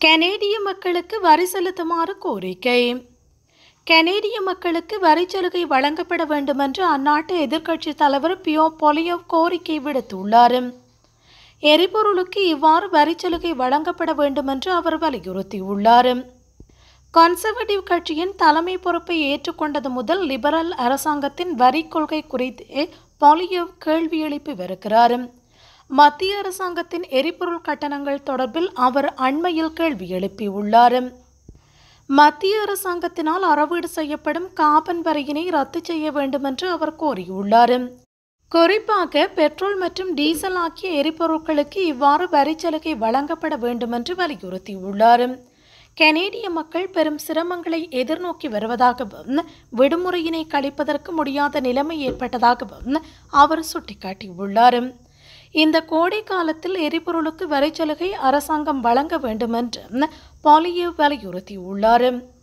கனேடிய மக்களுக்கு வரி செலுத்துமாறு கோரிக்கை. கனேடிய மக்களுக்கு வரிச்சலுகை வழங்கப்பட வேண்டுமென்று அந்நாட்டு எதிர்க்கட்சித் தலைவர் பியோ பொலியவ் கோரிக்கை விடுத்துள்ளார். எரிபொருளுக்கு இவ்வாறு வரிச்சலுகை வழங்கப்பட வேண்டுமென்று அவர் வலியுறுத்தியுள்ளார். கன்சர்வேட்டிவ் கட்சியின் தலைமை பொறுப்பை ஏற்றுக்கொண்டது முதல் லிபரல் அரசாங்கத்தின் வரி கொள்கை குறித்து பொலியவ் கேள்வி எழுப்பி வருகிறார். மத்திய அரசாங்கத்தின் எரிபொருள் கட்டணங்கள் தொடர்பில் அவர் அண்மையில் கேள்வி எழுப்பியுள்ளார். மத்திய அரசாங்கத்தினால் அறவீடு செய்யப்படும் காபன் வரியினை ரத்து செய்ய வேண்டுமென்று அவர் கோரியுள்ளார். குறிப்பாக பெட்ரோல் மற்றும் டீசல் ஆகிய எரிபொருட்களுக்கு இவ்வாறு வரிச்சலுகை வழங்கப்பட வேண்டுமென்று வலியுறுத்தியுள்ளார். கனேடிய மக்கள் பெரும் சிரமங்களை எதிர்நோக்கி வருவதாகவும் விடுமுறையினை கழிப்பதற்கு முடியாத நிலைமை ஏற்பட்டதாகவும் அவர் சுட்டிக்காட்டியுள்ளார். இந்த கோடை காலத்தில் எரிபொருளுக்கு வரிச்சலுகை அரசாங்கம் வழங்க வேண்டுமென்று பொலியவ் வலியுறுத்தியுள்ளார்.